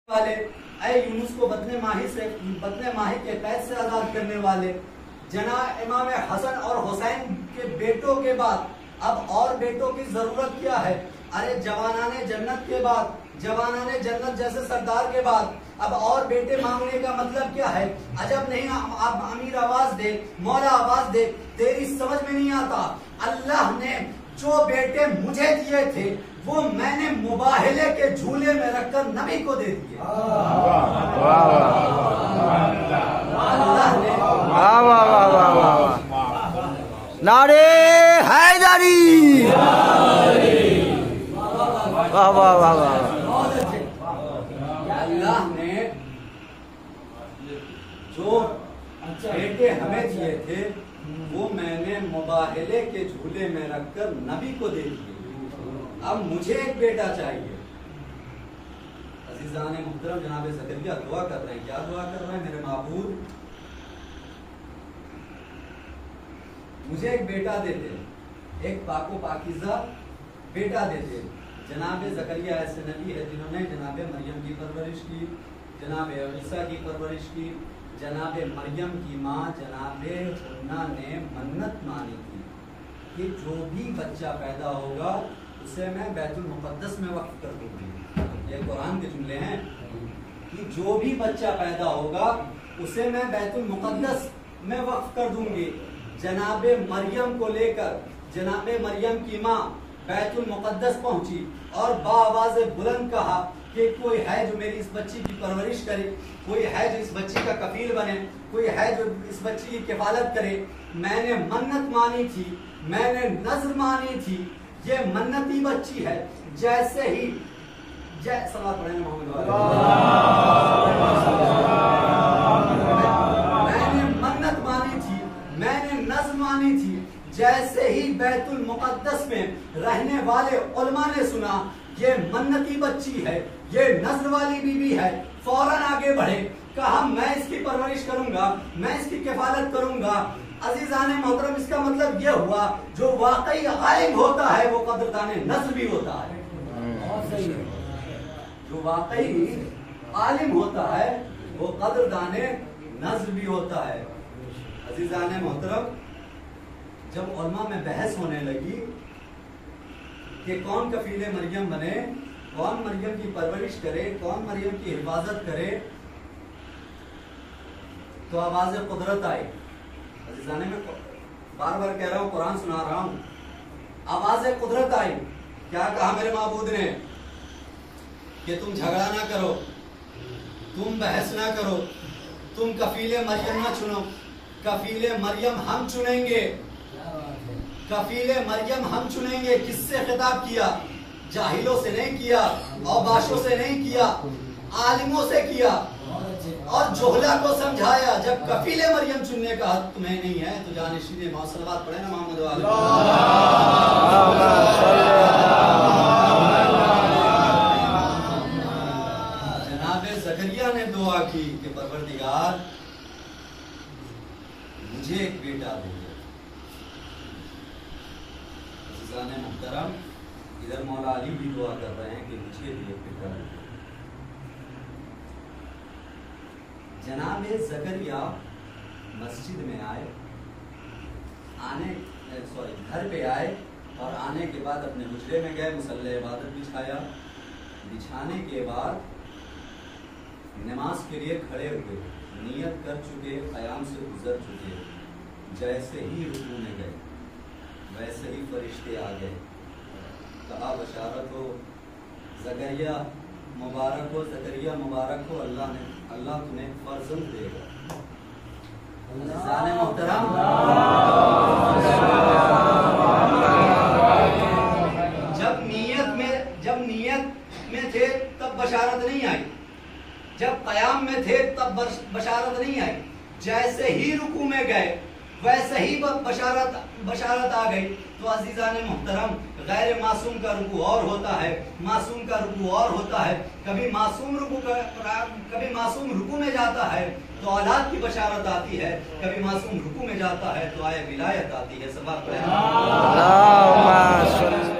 वाले, ऐ यूनुस को बदने माही के कैद से आजाद करने वाले, जनाब इमाम हसन और हुसैन के बेटों के बाद अब और बेटों की जरूरत क्या है? अरे जवानाने जन्नत के बाद, जवानाने जन्नत जैसे सरदार के बाद अब और बेटे मांगने का मतलब क्या है? अजब नहीं आप अमीर आवाज दे, मौला आवाज दे, तेरी समझ में नहीं आता। अल्लाह ने जो बेटे मुझे दिए थे वो मैंने मुबाहिले के झूले में रखकर नबी को दे दिए। अल्लाह ने नारे हैदरी, वाह वाह वाह वाह। अल्लाह ने जो बेटे हमें दिए थे वो मैंने मुबाहिले के झूले में रखकर नबी को दे दिए। अब मुझे एक बेटा चाहिए। अजीजाने मुहतरम, जनाब ज़करिया दुआ कर रहे हैं। क्या दुआ कर रहे हैं? मेरे माबूद मुझे एक बेटा दे दे, एक पाको पाकीज़ा बेटा दे दे। जनाब ज़करिया ऐसे नबी है जिन्होंने जनाब मरियम की परवरिश की, जनाब ईसा की परवरिश की। जनाब मरियम की माँ जनाब हुन्ना ने मन्नत मानी थी कि जो भी बच्चा पैदा होगा उसे मैं बैतुल मुक़द्दस में वक्फ कर दूंगी। ये कुरान के जुमले हैं कि जो भी बच्चा पैदा होगा उसे मैं बैतुल मुक़द्दस में वक्फ कर दूंगी। जनाब मरियम को लेकर जनाब मरियम की माँ बैतुल मुक़द्दस पहुंची और बाआवाज़ बुलंद कहा कि कोई है जो मेरी इस बच्ची की परवरिश करे, कोई है जो इस बच्ची का कफील बने, कोई है जो इस बच्ची की किफालत करे। मैंने मन्नत मानी थी, मैंने नज़र मानी थी, ये मन्नती बच्ची है। जैसे ही सलात पढ़े मोहम्मद, मैंने मन्नत मानी थी, मैंने नज़र मानी थी। जैसे ही बैतुल मुक़द्दस में रहने वाले उलमा ने सुना ये मन्नती बच्ची है, ये नज़र वाली बीबी है, फौरन आगे बढ़े, कहा मैं इसकी परवरिश करूंगा, मैं इसकी किफालत करूंगा। अजीजाने मोहतरम, इसका मतलब यह हुआ जो वाकई आलिम होता है वो कदरदाने नज़र भी होता है। जो वाकई आलिम होता है वो कदरदाने नज़र भी होता है। अजीजाने मोहतरम, जब उलमा में बहस होने लगी कि कौन कफीले मरियम बने, कौन मरियम की परवरिश करे, कौन मरियम की हिफाजत करे, तो आवाज़ कुदरत आई। अजीज़ाने में बार बार कह रहा हूँ, कुरान सुना रहा हूँ, आवाज़ कुदरत आई। क्या कहा मेरे माबूद ने कि तुम झगड़ा ना करो, तुम बहस ना करो, तुम कफीले मरियम ना चुनो, कफीले मरियम हम चुनेंगे, कफीले मरियम हम चुनेंगे। किससे खिताब किया? जाहिलों से नहीं किया, औबाशों से नहीं किया, आलिमों से किया और जोहला को समझाया। जब कफीले मरियम चुनने का हक तुम्हें नहीं है तो जानिशीने मौसलवात पढ़े ना मोहम्मद वाले। जनाब ज़करिया ने दुआ की कि परवरदिगार मुझे एक बेटा दे। मुहतरम, इधर मौला अली भी दुआ कर रहे हैं कि मुझे भी एक बेटा दे। जनाब ज़करिया मस्जिद में आए, घर पे आए और आने के बाद अपने हुजरे में गए, मुसल्ले इबादत बिछाया। बिछाने के बाद नमाज के लिए खड़े हुए, नियत कर चुके, क़याम से गुजर चुके। जैसे ही रुकू में गए वैसे ही फरिश्ते आ गए। कहा बशारत हो ज़करिया, मुबारक हो ज़करिया, मुबारक हो, अल्लाह तुम्हें फर्जंद देगा। जाने मोहतरम, जब नियत में थे तब बशारत नहीं आई, जब क़याम में थे तब बशारत नहीं आई। जैसे ही रुकू में गए वैसे ही बशारत आ गई। तो अजीज़ाने मुहतरम, गैर मासूम का रुकू और होता है, मासूम का रुकू और होता है। कभी मासूम रुकू में जाता है तो औलाद की बशारत आती है, कभी मासूम रुकू में जाता है तो आए विलायत आती है। सब